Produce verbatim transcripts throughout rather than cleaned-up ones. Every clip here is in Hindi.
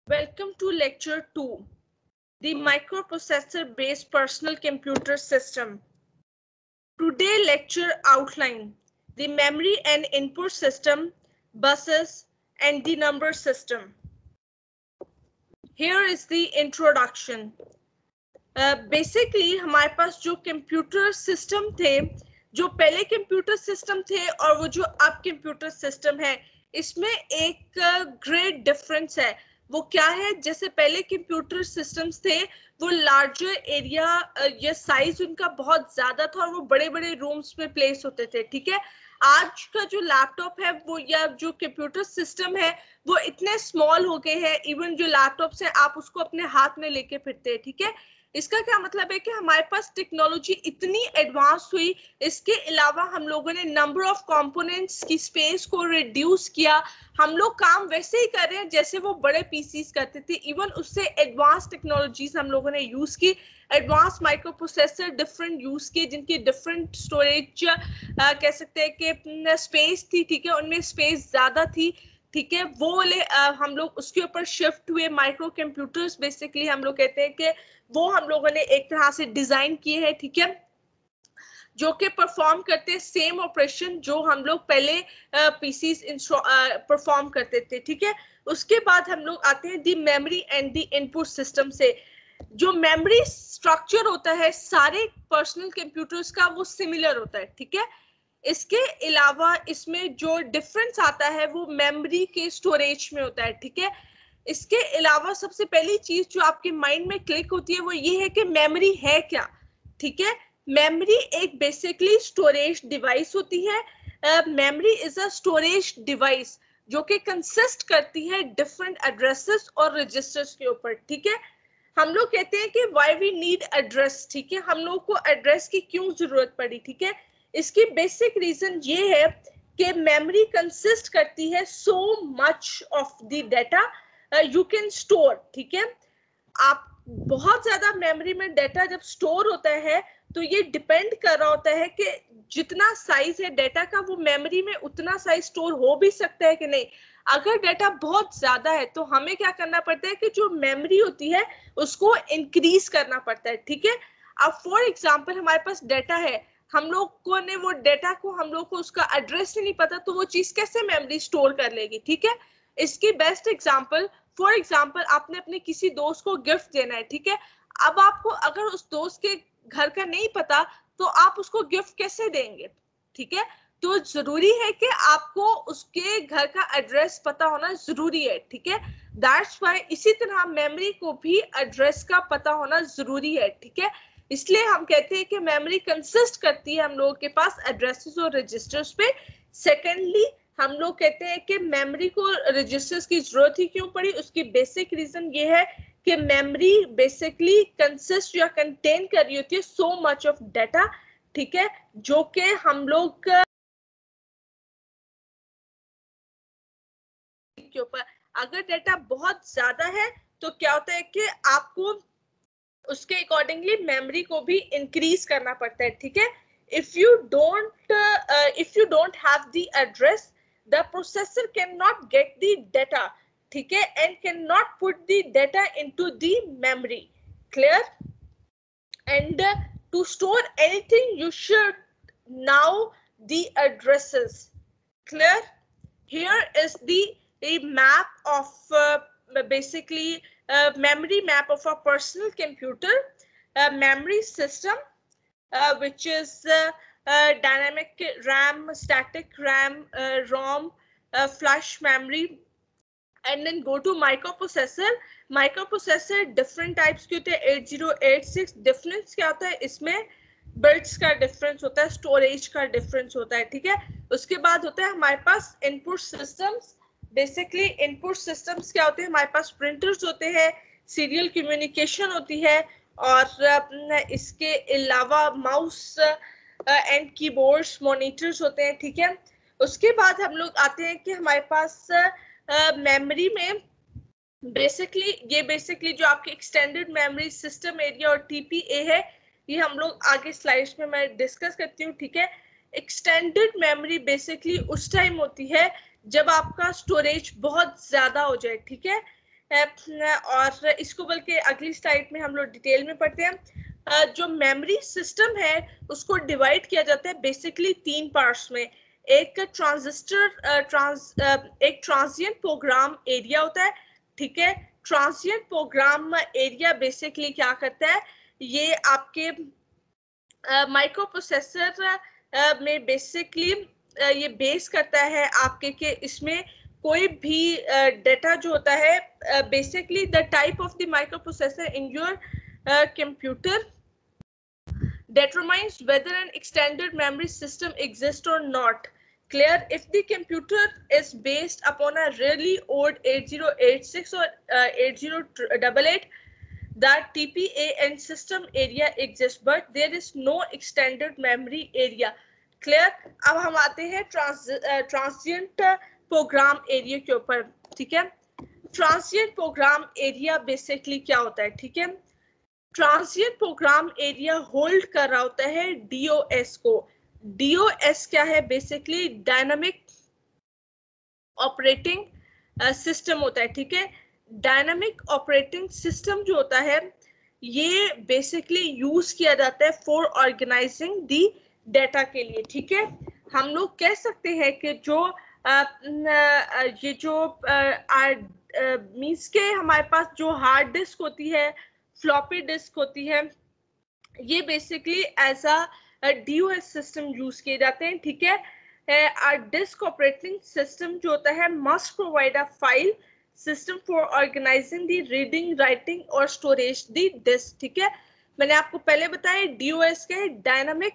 Welcome to lecture two, the microprocessor based personal computer system. Today lecture outline the memory and input system, buses and the number system. Here is the introduction. Uh, basically हमारे पास जो कंप्यूटर सिस्टम थे, जो पहले कंप्यूटर सिस्टम थे और वो जो अब कंप्यूटर सिस्टम है, इसमें एक ग्रेट डिफरेंस है. वो क्या है? जैसे पहले कंप्यूटर सिस्टम्स थे वो लार्जर एरिया या साइज उनका बहुत ज्यादा था और वो बड़े बड़े रूम्स में प्लेस होते थे. ठीक है, आज का जो लैपटॉप है वो या जो कंप्यूटर सिस्टम है वो इतने स्मॉल हो गए हैं, इवन जो लैपटॉप्स है आप उसको अपने हाथ में लेके फिरते हैं. ठीक है, इसका क्या मतलब है कि हमारे पास टेक्नोलॉजी इतनी एडवांस हुई, इसके अलावा हम लोगों ने नंबर ऑफ कंपोनेंट्स की स्पेस को रिड्यूस किया. हम लोग काम वैसे ही कर रहे हैं जैसे वो बड़े पीसीस करते थे, इवन उससे एडवांस टेक्नोलॉजीज हम लोगों ने यूज की, advance microprocessor different use किए जिनकी डिफरेंट स्टोरेज कह सकते हैं कि स्पेस थी. ठीक है, उनमें स्पेस ज्यादा थी. ठीक है, वो वाले हम लोग उसके ऊपर शिफ्ट हुए. माइक्रो कंप्यूटर्स बेसिकली हम लोग कहते हैं कि वो हम लोगों ने एक तरह से डिजाइन किए हैं. ठीक है, जो कि परफॉर्म करते हैं सेम ऑपरेशन जो हम लोग पहले पीसी परफॉर्म करते थे. ठीक है, उसके बाद हम लोग आते हैं the memory and the input system से. जो मेमोरी स्ट्रक्चर होता है सारे पर्सनल कंप्यूटर्स का वो सिमिलर होता है. ठीक है, इसके अलावा इसमें जो डिफरेंस आता है वो मेमोरी के स्टोरेज में होता है. ठीक है, इसके अलावा सबसे पहली चीज जो आपके माइंड में क्लिक होती है वो ये है कि मेमोरी है क्या. ठीक है, मेमोरी एक बेसिकली स्टोरेज डिवाइस होती है. Memory is a storage device जो कि कंसिस्ट करती है डिफरेंट एड्रेसेस और रजिस्टर्स के ऊपर. ठीक है, हम लोग कहते हैं कि व्हाई वी नीड एड्रेस. ठीक है, हम लोग को एड्रेस की क्यों जरूरत पड़ी. ठीक है, इसकी बेसिक रीजन ये है कि मेमोरी कंसिस्ट करती है so much of the data you can store. ठीक है, आप बहुत ज्यादा मेमोरी में डाटा जब स्टोर होता है तो ये डिपेंड कर रहा होता है कि जितना साइज है डाटा का वो मेमोरी में उतना साइज स्टोर हो भी सकता है कि नहीं. अगर डाटा बहुत ज्यादा है तो हमें क्या करना पड़ता है कि जो मेमोरी होती है उसको इंक्रीज करना पड़ता है. ठीक है, अब फॉर एग्जांपल हमारे पास डाटा है, हम लोगों ने वो डाटा को हम लोग को उसका एड्रेस ही नहीं पता तो वो चीज कैसे मेमोरी स्टोर कर लेगी. ठीक है, इसकी बेस्ट एग्जांपल, फॉर एग्जांपल आपने अपने किसी दोस्त को गिफ्ट देना है. ठीक है, अब आपको अगर उस दोस्त के घर का नहीं पता तो आप उसको गिफ्ट कैसे देंगे. ठीक है, तो जरूरी है कि आपको उसके घर का एड्रेस पता होना जरूरी है. ठीक है, दैट्स व्हाई इसी तरह मेमोरी को भी एड्रेस का पता होना जरूरी है. ठीक है, इसलिए हम कहते हैं कि मेमोरी कंसिस्ट करती है हम लोगों के पास एड्रेसेस और रजिस्टर्स पे. सेकेंडली हम लोग कहते हैं कि मेमोरी को रजिस्टर्स की जरूरत ही क्यों पड़ी. उसकी बेसिक रीजन ये है कि मेमोरी बेसिकली कंसिस्ट या कंटेन कर रही होती है सो मच ऑफ डाटा. ठीक है, जो कि हम लोग के ऊपर अगर डाटा बहुत ज्यादा है तो क्या होता है कि आपको उसके अकॉर्डिंगली मेमोरी को भी इंक्रीज करना पड़ता है. ठीक है, if you don't if you don't have the address the processor can not get the data. ठीक है, and can not put the data into the memory. Clear? and uh, to store anything you should know the addresses. Clear? Here is the a map of uh, basically uh, memory map of a personal computer, a memory system uh, which is uh, uh, dynamic RAM, static RAM, uh, ROM, uh, flash memory, and then go to microprocessor. microprocessor different types के होते हैं, eight zero eight six. Difference क्या होता है इसमें? बिट्स का डिफरेंस होता है, स्टोरेज का डिफरेंस होता है. ठीक है, उसके बाद होता है हमारे पास input systems. Basically input systems क्या होते हैं? हमारे पास प्रिंटर्स होते हैं, सीरियल कम्युनिकेशन होती है और इसके अलावा माउस एंड कीबोर्ड्स, मॉनिटर्स होते हैं. ठीक है, उसके बाद हम लोग आते हैं कि हमारे पास मेमोरी uh, में बेसिकली ये बेसिकली जो आपके एक्सटेंडेड मेमोरी सिस्टम एरिया और टीपीए है ये हम लोग आगे स्लाइड्स में मैं डिस्कस करती हूँ. ठीक है, एक्सटेंडेड मेमोरी बेसिकली उस टाइम होती है जब आपका स्टोरेज बहुत ज्यादा हो जाए. ठीक है, और इसको बल्कि अगली स्लाइड में हम लोग डिटेल में पढ़ते हैं। जो मेमोरी सिस्टम है उसको डिवाइड किया जाता है बेसिकली तीन पार्ट्स में। एक ट्रांजिस्टर ट्रांस एक ट्रांजिएंट प्रोग्राम एरिया होता है, ठीक है। ट्रांजिएंट प्रोग्राम एरिया बेसिकली क्या करता है, ये आपके माइक्रो प्रोसेसर में बेसिकली ये बेस करता है आपके के इसमें कोई भी डेटा uh, जो होता है basically the type of the microprocessor in your computer determines whether an extended memory system exists or not. Clear? If the computer is based upon a really old eighty eighty-six or uh, eighty eighty-eight, that T P A and system area exists, but there is no extended memory area. Clear? अब हम आते हैं ट्रांसिएंट प्रोग्राम एरिया के ऊपर, ठीक है। ट्रांसिएंट प्रोग्राम एरिया बेसिकली क्या होता है, ठीक है। ट्रांसिएंट प्रोग्राम एरिया होल्ड कर रहा होता है डीओएस को। डीओएस क्या है, बेसिकली डायनामिक ऑपरेटिंग सिस्टम होता है, ठीक है। डायनामिक ऑपरेटिंग सिस्टम जो होता है ये बेसिकली यूज किया जाता है फॉर ऑर्गेनाइजिंग दी डेटा के लिए, ठीक है। हम लोग कह सकते हैं कि जो आ, ये जो मींस के हमारे पास जो हार्ड डिस्क होती है, फ्लॉपी डिस्क होती है, ये basically as a DOS system use किए जाते हैं, ठीक है। अ डिस्क ऑपरेटिंग सिस्टम जो होता है must provide a file system for organizing the reading, writing और स्टोरेज द डिस्क, ठीक है। मैंने आपको पहले बताया डीओएस क्या है, dynamic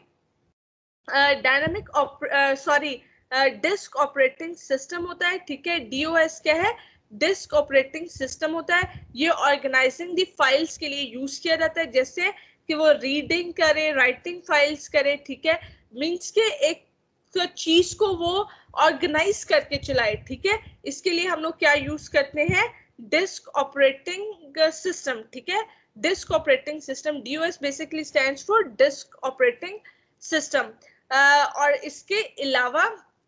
dynamic sorry disk operating system होता है, ठीक है। डीओएस क्या है, डिस्क ऑपरेटिंग सिस्टम होता है। ये ऑर्गेनाइजिंग दी फाइल्स के लिए यूज किया जाता है, जैसे कि वो रीडिंग करे, राइटिंग फाइल्स करे, ठीक है। मींस के एक तो चीज को वो ऑर्गेनाइज करके चलाए, ठीक है। इसके लिए हम लोग क्या यूज करते हैं, डिस्क ऑपरेटिंग सिस्टम, ठीक है। Disk operating system, DOS basically stands for disk operating system. और इसके अलावा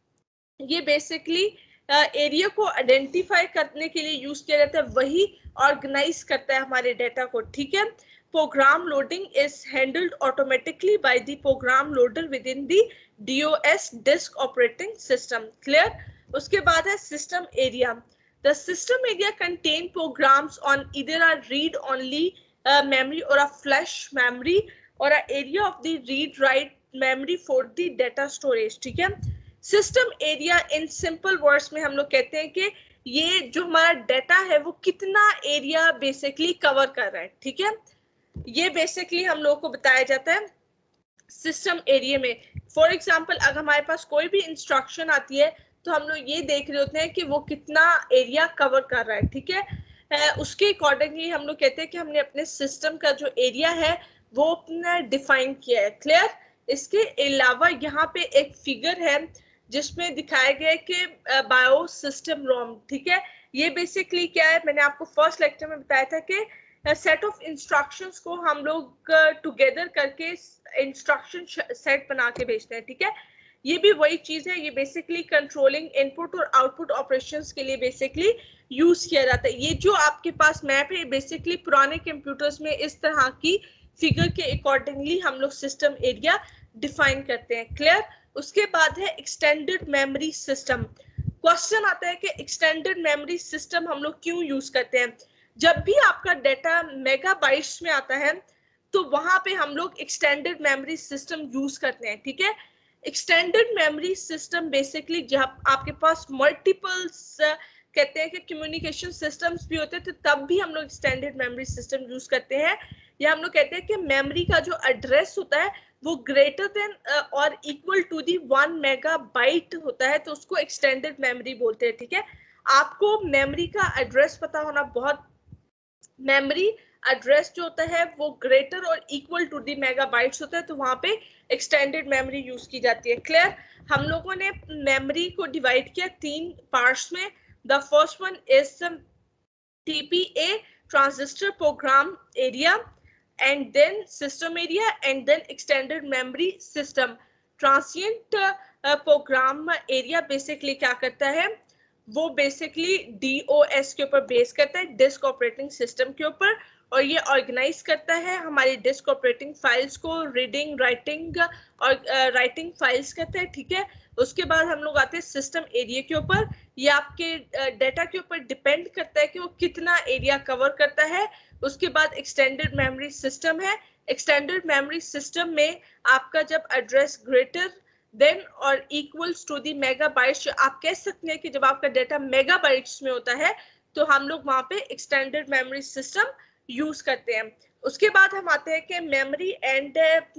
ये बेसिकली एरिया uh, को आइडेंटिफाई करने के लिए यूज किया जाता है, वही ऑर्गेनाइज करता है हमारे डेटा को, ठीक है। Program loading is handled automatically by the program loader within the DOS disk operating system. Clear? उसके बाद है system area. The system area contain programs on either a read only memory or a flash memory or a area of the read write memory for the data storage, ठीक है। System area in simple words में हम लोग कहते हैं कि ये जो हमारा डेटा है वो कितना एरिया बेसिकली कवर कर रहा है, ठीक है। ये बेसिकली हम लोगों को बताया जाता है सिस्टम एरिया में। फॉर एग्जांपल अगर हमारे पास कोई भी इंस्ट्रक्शन आती है तो हम लोग ये देख रहे होते हैं कि वो कितना एरिया कवर कर रहा है, ठीक है। उसके अकॉर्डिंगली हम लोग कहते हैं कि हमने अपने सिस्टम का जो एरिया है वो अपना डिफाइन किया है। क्लियर? इसके अलावा यहाँ पे एक फिगर है जिसमें दिखाया गया है कि बायो सिस्टम रोम, ठीक है। ये बेसिकली क्या है, मैंने आपको फर्स्ट लेक्चर में बताया था कि सेट ऑफ इंस्ट्रक्शंस को हम लोग टुगेदर करके इंस्ट्रक्शन सेट बना के भेजते हैं, ठीक है। ये भी वही चीज है, ये बेसिकली कंट्रोलिंग इनपुट और आउटपुट ऑपरेशंस के लिए बेसिकली यूज किया जाता है। ये जो आपके पास मैप है बेसिकली पुराने कंप्यूटर्स में इस तरह की फिगर के अकॉर्डिंगली हम लोग सिस्टम एरिया डिफाइन करते हैं। क्लियर? उसके बाद है एक्सटेंडेड मेमोरी सिस्टम। क्वेश्चन आता है कि एक्सटेंडेड मेमोरी सिस्टम हम लोग क्यों यूज करते हैं। जब भी आपका डेटा मेगाबाइट्स में आता है तो वहां पे हम लोग एक्सटेंडेड मेमोरी सिस्टम यूज करते हैं, ठीक है। एक्सटेंडेड मेमोरी सिस्टम बेसिकली जब आपके पास मल्टीपल्स कहते हैं कि कम्युनिकेशन सिस्टम्स भी होते हैं तो तब भी हम लोग एक्सटेंडेड मेमोरी सिस्टम यूज करते हैं। या हम लोग कहते हैं कि मेमोरी का जो एड्रेस होता है वो greater than or equal to the one megabyte होता है तो उसको एक्सटेंडेड मेमोरी बोलते हैं, ठीक है। आपको मेमोरी का एड्रेस पता होना बहुत, मेमोरी एड्रेस जो होता है वो ग्रेटर और इक्वल टू दी मेगाबाइट्स होता है तो वहां पे एक्सटेंडेड मेमोरी यूज की जाती है। क्लियर? हम लोगों ने मेमोरी को डिवाइड किया तीन पार्ट्स में। The first one is TPA, transistor program area, and then system area and then extended memory system. Transient uh, program area basically क्या करता है, वो बेसिकली डी ओ एस के ऊपर बेस करता है, डिस्क ऑपरेटिंग सिस्टम के ऊपर, और ये ऑर्गेनाइज करता है हमारी डिस्क ऑपरेटिंग फाइल्स को, रीडिंग राइटिंग और राइटिंग फाइल्स करता है, ठीक है। उसके बाद हम लोग आते हैं सिस्टम एरिया के ऊपर। ये आपके डेटा uh, के ऊपर डिपेंड करता है कि वो कितना एरिया कवर करता है। उसके बाद एक्सटेंडेड मेमोरी सिस्टम है। एक्सटेंडेड मेमोरी सिस्टम में आपका जब address greater than or equals to the megabytes, आप कह सकते हैं कि जब आपका डेटा मेगाबाइट्स में होता है तो हम लोग वहां पे एक्सटेंडेड मेमोरी सिस्टम यूज करते हैं। उसके बाद हम आते हैं कि मेमोरी एंड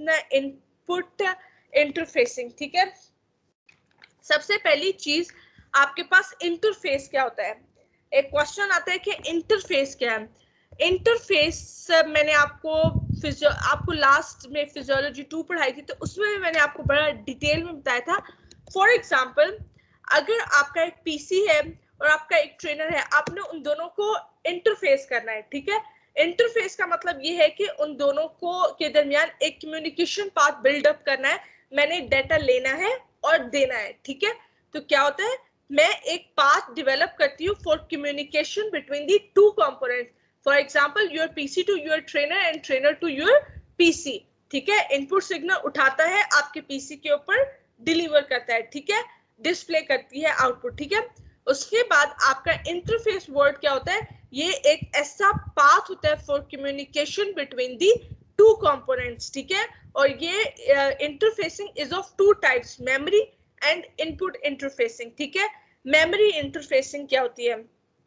इनपुट इंटरफेसिंग, ठीक है। सबसे पहली चीज आपके पास इंटरफेस क्या होता है। एक क्वेश्चन आता है कि इंटरफेस क्या है। इंटरफेस मैंने आपको फिजियो आपको लास्ट में फिजियोलॉजी टू पढ़ाई थी, तो उसमें भी मैंने आपको बड़ा डिटेल में बताया था। फॉर एग्जांपल, अगर आपका एक पीसी है और आपका एक ट्रेनर है, आपने उन दोनों को इंटरफेस करना है, ठीक है। इंटरफेस का मतलब ये है कि उन दोनों को के दरमियान एक कम्युनिकेशन पाथ बिल्डअप करना है। मैंने डेटा लेना है और देना है, ठीक है। तो क्या होता है, मैं एक पाथ डेवलप करती हूँ for communication between the two components. For example, your PC to your trainer and trainer to your PC, ठीक है। इनपुट सिग्नल उठाता है, आपके पीसी के ऊपर डिलीवर करता है, ठीक है, डिस्प्ले करती है आउटपुट, ठीक है। उसके बाद आपका इंटरफेस वर्ड क्या होता है, ये एक ऐसा पाथ होता है for communication between the two components, ठीक है। और ये interfacing is of two types, memory and input interfacing, ठीक है। मेमोरी इंटरफेसिंग क्या होती है,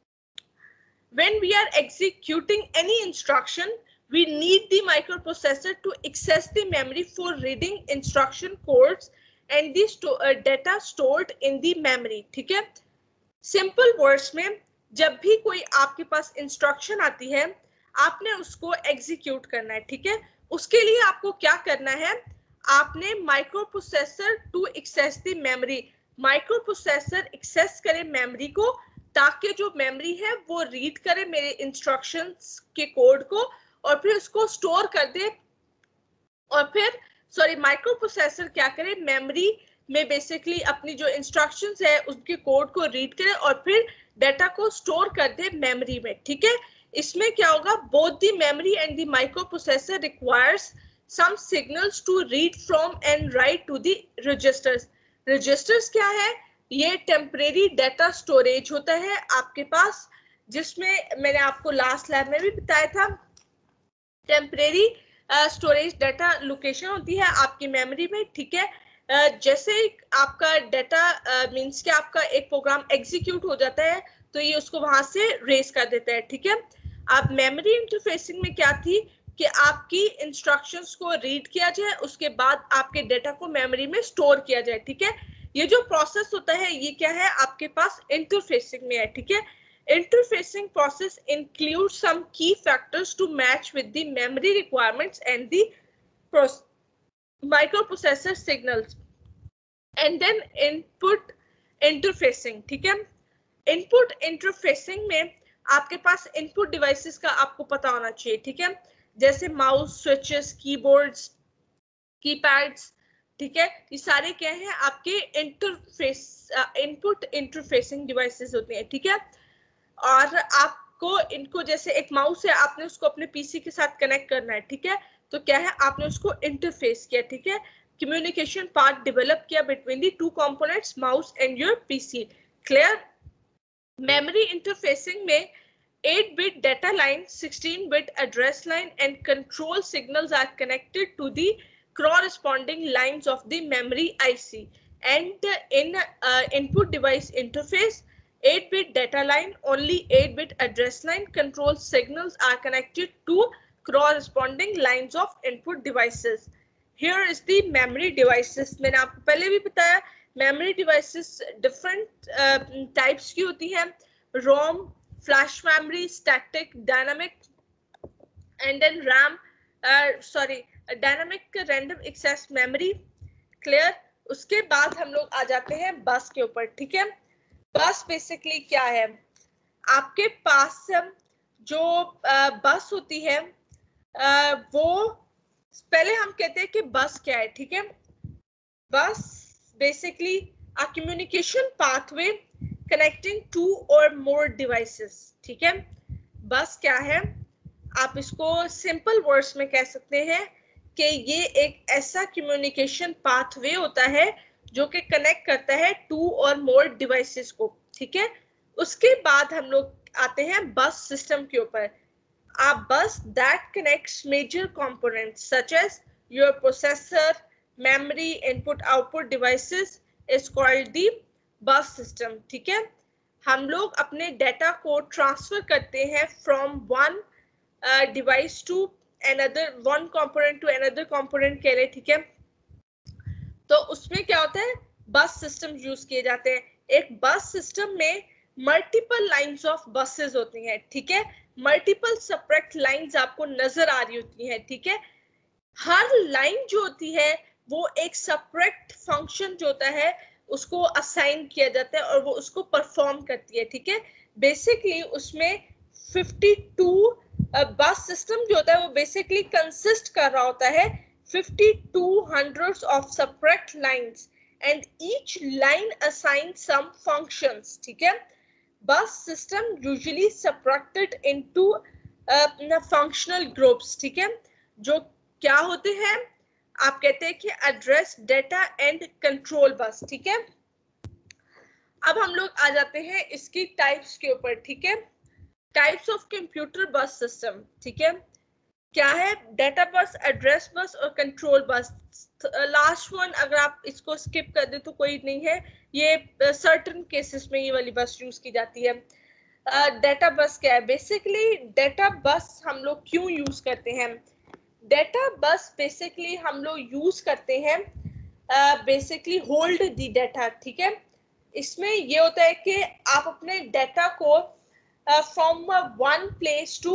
when we are executing any instruction, we need the microprocessor to access the memory for reading instruction codes and the sto uh, data stored in the memory, ठीक है। सिंपल वर्ड्स में, जब भी कोई आपके पास इंस्ट्रक्शन आती है, आपने उसको एग्जीक्यूट करना है, ठीक है। उसके लिए आपको क्या करना है, आपने microprocessor to access the memory, microprocessor access करे मेमोरी को, ताकि जो मेमोरी है वो रीड करे मेरे इंस्ट्रक्शंस के कोड को और फिर उसको स्टोर कर दे। और फिर सॉरी माइक्रो प्रोसेसर क्या करे, मेमोरी में बेसिकली अपनी जो इंस्ट्रक्शंस है उसके कोड को रीड करे और फिर डाटा को स्टोर कर दे मेमोरी में, ठीक है। इसमें क्या होगा, both the memory and the microprocessor requires some signals to read from and write to the registers. registers क्या है, ये टेम्परेरी डाटा स्टोरेज होता है आपके पास, जिसमें मैंने आपको लास्ट लैब में भी बताया था, टेम्परेरी स्टोरेज डाटा लोकेशन होती है आपकी मेमोरी में, ठीक है। uh, जैसे आपका डाटा मींस कि आपका एक प्रोग्राम एग्जीक्यूट हो जाता है तो ये उसको वहां से रेस कर देता है, ठीक है। अब मेमोरी इंटरफेसिंग में क्या थी कि आपकी इंस्ट्रक्शंस को रीड किया जाए, उसके बाद आपके डेटा को मेमोरी में स्टोर किया जाए, ठीक है। ये जो प्रोसेस होता है ये क्या है, आपके पास इंटरफेसिंग में है, ठीक है। Interfacing process includes some key factors to match with the memory requirements and the microprocessor signals and then input interfacing, ठीक है। इनपुट इंटरफेसिंग में आपके पास इनपुट डिवाइसेस का आपको पता होना चाहिए, ठीक है, जैसे माउस, स्विचेस, कीबोर्ड्स, कीपैड्स, ठीक है। ये सारे क्या हैं, आपके इंटरफेस इनपुट इंटरफेसिंग डिवाइसेस होते हैं, ठीक है। और आपको इनको, जैसे एक माउस है, आपने उसको अपने पीसी के साथ कनेक्ट करना है, ठीक है, तो क्या है, आपने उसको इंटरफेस किया, ठीक है, कम्युनिकेशन पार्ट डेवलप किया between the two components, mouse and your PC, clear. Memory interfacing में eight bit data line, sixteen bit address line and control signals are connected to the corresponding lines of the memory I C. And in uh, input device interface, eight bit data line, only eight bit address line, control signals are connected to corresponding lines of input devices. Here is the memory devices. मैंने आपको पहले भी बताया, memory devices different uh, types की होती हैं, ROM, flash memory, static, dynamic, and then RAM, uh, sorry, dynamic random access memory, clear। उसके बाद हम लोग आ जाते हैं बस के ऊपर, ठीक है। बस बेसिकली क्या है, आपके पास जो बस uh, होती है uh, वो पहले हम कहते हैं कि बस क्या है, ठीक है। बस basically a communication pathway connecting two or more devices, ठीक है। बस क्या है, आप इसको सिंपल वर्ड्स में कह सकते हैं कि ये एक ऐसा कम्युनिकेशन पाथवे होता है जो कि कनेक्ट करता है टू और मोर डिवाइसेस को, ठीक है। उसके बाद हम लोग आते हैं बस सिस्टम के ऊपर। A bus that connects major components such as your processor, memory, input output devices is called the bus system, ठीक है। हम लोग अपने डेटा को ट्रांसफर करते हैं from one uh, device to another, one component to another component के लिए, ठीक है। तो उसमें क्या होता है, बस सिस्टम यूज किए जाते हैं। एक बस सिस्टम में मल्टीपल लाइंस ऑफ बसेस होती हैं, ठीक है। मल्टीपल सेपरेट लाइंस आपको नजर आ रही होती हैं, ठीक है। हर लाइन जो होती है वो एक सेपरेट फंक्शन जो होता है उसको असाइन किया जाता है और वो उसको परफॉर्म करती है, ठीक है। बेसिकली उसमें फिफ्टी टू बस सिस्टम जो होता है वो बेसिकली कंसिस्ट कर रहा होता है fifty two hundreds of separate lines and each line assigns some functions, ठीक है। Bus system usually separated into uh, functional groups, ठीक है, जो क्या होते हैं, आप कहते हैं कि एड्रेस, डेटा एंड कंट्रोल बस, ठीक है। अब हम लोग आ जाते हैं इसकी टाइप्स के ऊपर, ठीक है। Types of computer bus system, ठीक है, क्या है, डेटा बस, एड्रेस बस और कंट्रोल बस। लास्ट वन अगर आप इसको स्किप कर दे तो कोई नहीं है, ये सर्टेन केसेस में ये वाली बस यूज की जाती है। डेटा uh, बस क्या है, बेसिकली डेटा बस हम लोग क्यों यूज करते हैं, डेटा बस बेसिकली हम लोग यूज करते हैं बेसिकली होल्ड दी डेटा, ठीक है। इसमें ये होता है कि आप अपने डेटा को from one place to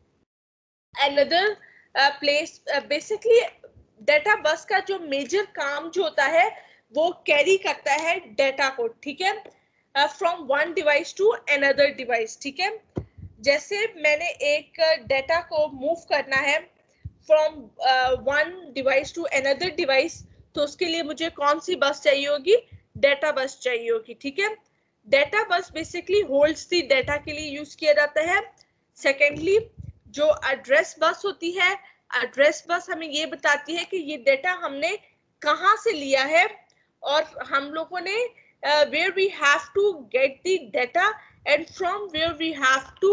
another uh, place, basically data bus का जो मेजर काम जो होता है वो कैरी करता है डेटा को, ठीक है, from one device to another device, ठीक है। जैसे मैंने एक डेटा को मूव करना है from one device to another device, तो उसके लिए मुझे कौन सी बस चाहिए होगी, डेटा बस चाहिए होगी, ठीक है। डेटा बस बेसिकली होल्ड्स दी डेटा के लिए यूज किया जाता है। सेकेंडली जो एड्रेस बस होती है, एड्रेस बस हमें ये बताती है कि ये डेटा हमने कहाँ से लिया है और हम लोगों ने where we have to get the data and from where we have to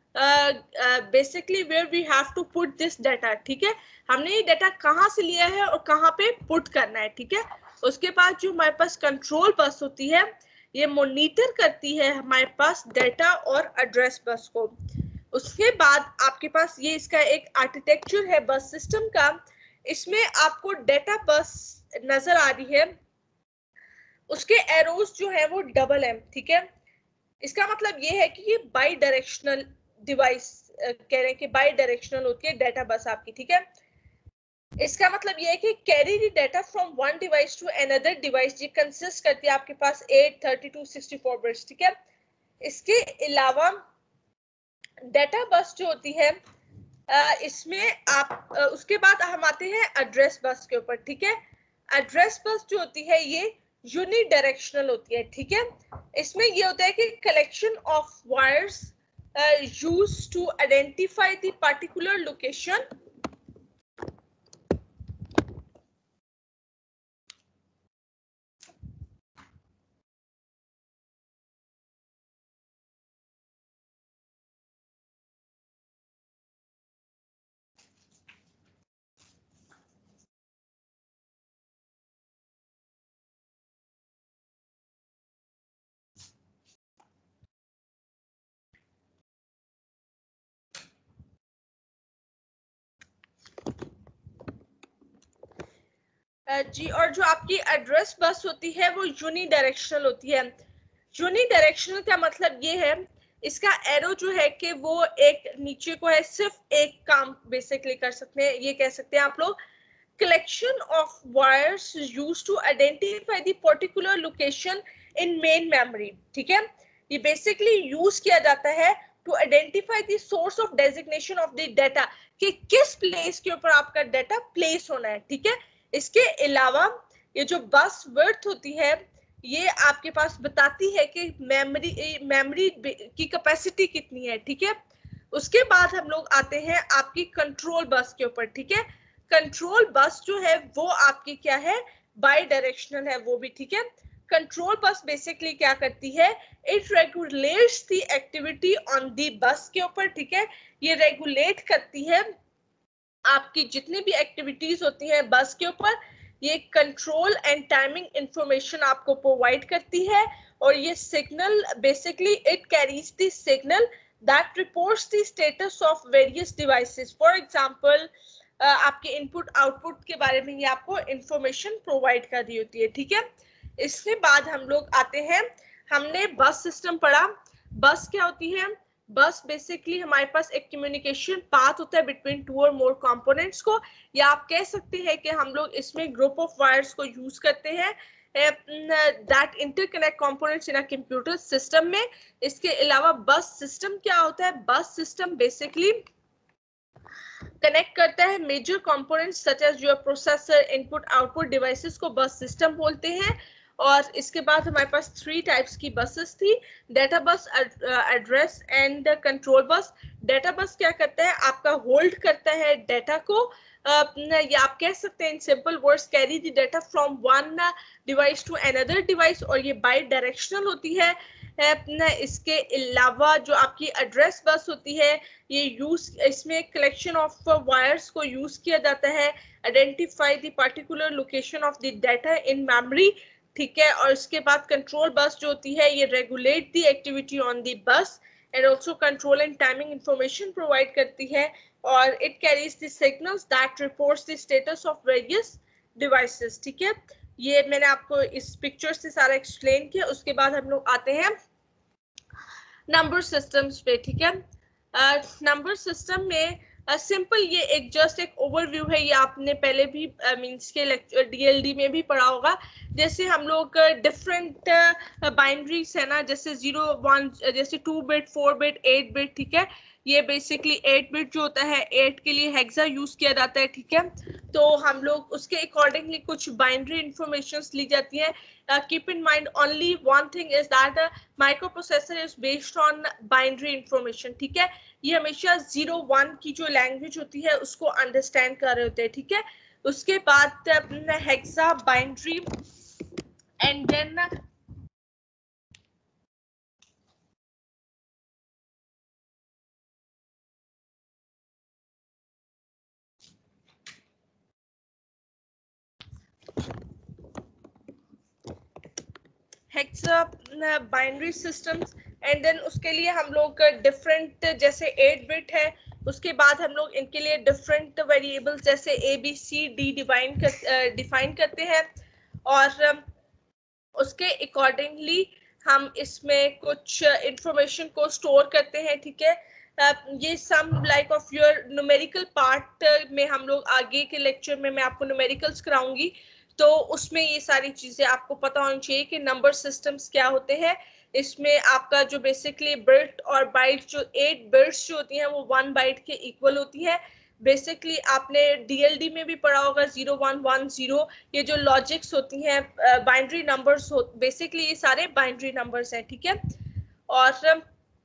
basically where we have to put this data, ठीक है। हमने ये डेटा कहाँ से लिया है और कहाँ पे पुट करना है, ठीक है। उसके बाद जो हमारे पास कंट्रोल बस होती है, ये मॉनिटर करती है हमारे पास डेटा और एड्रेस बस को। उसके बाद आपके पास ये इसका एक आर्किटेक्चर है बस सिस्टम का, इसमें आपको डेटा बस नजर आ रही है, उसके एरोज जो है वो डबल है, ठीक है। इसका मतलब ये है कि ये बाई डायरेक्शनल डिवाइस कह रहे हैं कि बाई डायरेक्शनल होती है डेटा बस आपकी, ठीक है। इसका मतलब ये है कि carry the data from one device to another device, ये कंसिस्ट करती है आपके पास eight, thirty two, sixty four bits, ठीक है। इसके अलावा डेटा बस जो होती है इसमें आप उसके बाद हम आते हैं एड्रेस बस के ऊपर, ठीक है। एड्रेस बस जो होती है ये यूनि डायरेक्शनल होती है, ठीक है। इसमें ये होता है कि collection of wires used to identify the particular location जी, और जो आपकी एड्रेस बस होती है वो यूनि डायरेक्शनल होती है। यूनि डायरेक्शनल का मतलब ये है, इसका एरो जो है कि वो एक नीचे को है, सिर्फ एक काम बेसिकली कर सकते हैं, ये कह सकते हैं आप लोग, collection of wires used to identify the particular location in main memory, ठीक है। ये बेसिकली यूज किया जाता है to identify the source of designation of the data, कि किस प्लेस के ऊपर आपका डेटा प्लेस होना है, ठीक है। इसके अलावा ये जो बस वर्थ होती है ये आपके पास बताती है कि मेमोरी मेमोरी की कैपेसिटी कितनी है, ठीक है। उसके बाद हम लोग आते हैं आपकी कंट्रोल बस के ऊपर, ठीक है। कंट्रोल बस जो है वो आपकी क्या है, बाई डायरेक्शनल है वो भी, ठीक है। कंट्रोल बस बेसिकली क्या करती है, it regulates the activity on the bus के ऊपर, ठीक है। ये रेगुलेट करती है आपकी जितनी भी एक्टिविटीज होती हैं बस के ऊपर, ये कंट्रोल एंड टाइमिंग इंफॉर्मेशन आपको प्रोवाइड करती है। और ये signal basically it carries the signal that reports the status of various devices. For example आपके इनपुट आउटपुट के बारे में ये आपको इंफॉर्मेशन प्रोवाइड कर रही होती है, ठीक है। इसके बाद हम लोग आते हैं, हमने बस सिस्टम पढ़ा। बस क्या होती है, बस बेसिकली हमारे पास एक कम्युनिकेशन पाथ होता है between two or more components को, या आप कह सकते हैं कि हम लोग इसमें ग्रुप ऑफ वायर्स को यूज करते हैं that interconnect components in a computer system में। इसके अलावा बस सिस्टम क्या होता है, बस सिस्टम बेसिकली कनेक्ट करता है major components such as your processor, input output devices को बस सिस्टम बोलते हैं। और इसके बाद हमारे पास थ्री टाइप्स की बसेस थी, data bus, address and control bus. Data bus क्या करता है, आपका होल्ड करता है डेटा को, uh, या आप कह सकते हैं in simple words, carry the data from one device to another device, और ये बाई डायरेक्शनल होती है। इसके अलावा जो आपकी एड्रेस बस होती है, ये यूज इसमें कलेक्शन ऑफ वायर्स को यूज किया जाता है, identify the particular location of the data in memory, ठीक है। और इसके बाद कंट्रोल बस जो होती है, ये regulate the activity on the bus and also control and timing information provide करती है, और it carries the signals that reports the status of various devices, ठीक है। ये मैंने आपको इस पिक्चर से सारा एक्सप्लेन किया। उसके बाद हम लोग आते हैं नंबर सिस्टम्स पे, ठीक है। नंबर uh, सिस्टम में सिंपल uh, ये एक जस्ट एक ओवरव्यू है, ये आपने पहले भी मींस uh, के लेक्चर डीएलडी में भी पढ़ा होगा। जैसे हम लोग डिफरेंट बाइनरीज है ना, जैसे जीरो वन, जैसे two bit, four bit, eight bit, ठीक है। ये बेसिकली एट बिट जो होता है, एट के लिए हेक्सा यूज किया जाता है, ठीक है। तो हम लोग उसके अकॉर्डिंगली कुछ बाइनरी इंफॉर्मेशंस ली जाती है। Keep in mind only one thing is that micro processor is based on binary information, ठीक है। ये हमेशा जीरो वन की जो लैंग्वेज होती है उसको अंडरस्टैंड कर रहे होते हैं, ठीक है। उसके बाद hexa binary and then hexa binary systems, and then उसके लिए हम लोग डिफरेंट, जैसे एट बिट है, उसके बाद हम लोग इनके लिए डिफरेंट वेरिएबल्स जैसे A B C D define कर डिफाइन करते हैं, और उसके अकॉर्डिंगली हम इसमें कुछ इंफॉर्मेशन को स्टोर करते हैं, ठीक है। ये some like of your numerical part में हम लोग आगे के लेक्चर में मैं आपको न्यूमेरिकल्स कराऊंगी, तो उसमें ये सारी चीजें आपको पता होनी चाहिए कि नंबर सिस्टम्स क्या होते हैं। इसमें आपका जो बेसिकली बिट और बाइट, जो एट बिट्स जो होती हैं वो वन बाइट के इक्वल होती है। बेसिकली आपने डीएलडी में भी पढ़ा होगा जीरो वन वन जीरो, ये जो लॉजिक्स होती हैं बाइनरी नंबर्स हो, बेसिकली ये सारे बाइनरी नंबर्स हैं, ठीक है। और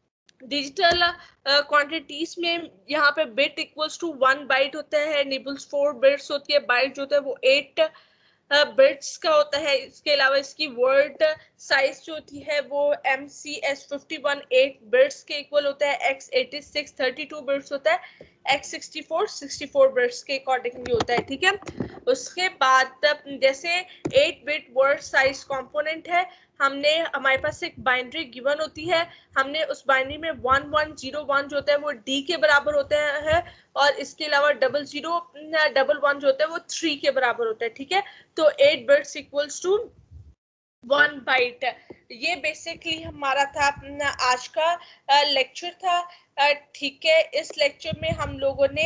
डिजिटल क्वांटिटीज uh, में यहाँ पे bit equals to one byte होता है, निबल्स फोर बिट्स होती है, बाइट जो होता है वो एट बिट्स का होता है। इसके अलावा इसकी वर्ड साइज जो होती है वो M C S fifty one eight bits के इक्वल होता है, X eighty six thirty two bits होता है, X sixty four sixty four bits के अकॉर्डिंगली होता है, ठीक है। उसके बाद जैसे eight bit word size component है, हमने हमारे पास एक बाइनरी गिवन होती है, हमने उस बाइनरी में वन वन जीरो वन जो होता है वो डी के बराबर होता है, और इसके अलावा डबल जीरो डबल वन जो होता है वो थ्री के बराबर होता है, ठीक है। तो eight bits equals to one byte. ये बेसिकली हमारा था आज का लेक्चर था, ठीक है। इस लेक्चर में हम लोगों ने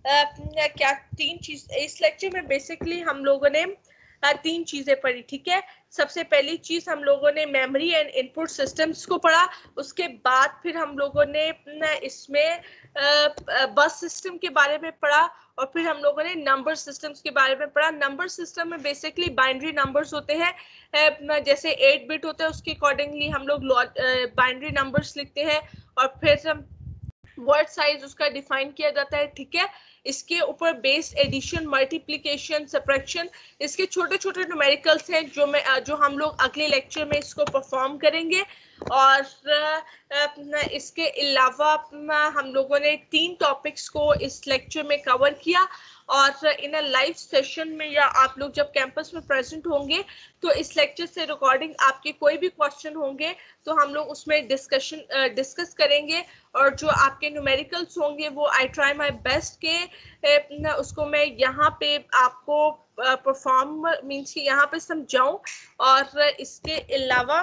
क्या तीन चीज, इस लेक्चर में बेसिकली हम लोगों ने तीन चीजें पढ़ी, ठीक है। सबसे पहली चीज हम लोगों ने मेमोरी एंड इनपुट सिस्टम्स को पढ़ा, उसके बाद फिर हम लोगों ने इसमें बस सिस्टम के बारे में पढ़ा, और फिर हम लोगों ने नंबर सिस्टम्स के बारे में पढ़ा। नंबर सिस्टम में बेसिकली बाइनरी नंबर्स होते हैं, जैसे एट बिट होता है उसके अकॉर्डिंगली हम लोग बाइनरी नंबर्स लिखते हैं, और फिर वर्ड साइज उसका डिफाइन किया जाता है, ठीक है। इसके ऊपर बेस्ड एडिशन, मल्टीप्लिकेशन, सब्ट्रैक्शन, इसके छोटे छोटे न्यूमेरिकल्स हैं जो मैं जो हम लोग अगले लेक्चर में इसको परफॉर्म करेंगे। और इसके अलावा हम लोगों ने तीन टॉपिक्स को इस लेक्चर में कवर किया, और इन अ लाइव सेशन में या आप लोग जब कैंपस में प्रेजेंट होंगे तो इस लेक्चर से रिकॉर्डिंग आपके कोई भी क्वेश्चन होंगे तो हम लोग उसमें डिस्कशन डिस्कस करेंगे, और जो आपके न्यूमेरिकल्स होंगे वो आई ट्राई माय बेस्ट के उसको मैं यहाँ पे आपको परफॉर्म मीन्स कि यहाँ पे समझाऊं। और इसके अलावा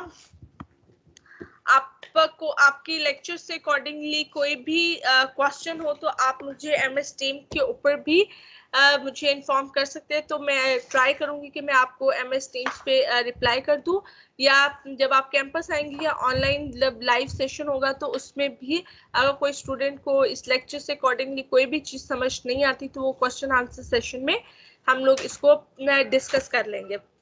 आपको आपकी लेक्चर से अकॉर्डिंगली कोई भी क्वेश्चन uh, हो तो आप मुझे एम एस टीम के ऊपर भी uh, मुझे इन्फॉर्म कर सकते हैं, तो मैं ट्राई करूंगी कि मैं आपको एम एस टीम्स पे रिप्लाई uh, कर दूं, या जब आप कैंपस आएंगे या ऑनलाइन लाइव सेशन होगा तो उसमें भी अगर कोई स्टूडेंट को इस लेक्चर से अकॉर्डिंगली कोई भी चीज़ समझ नहीं आती तो वो क्वेश्चन आंसर सेशन में हम लोग इसको डिस्कस कर लेंगे।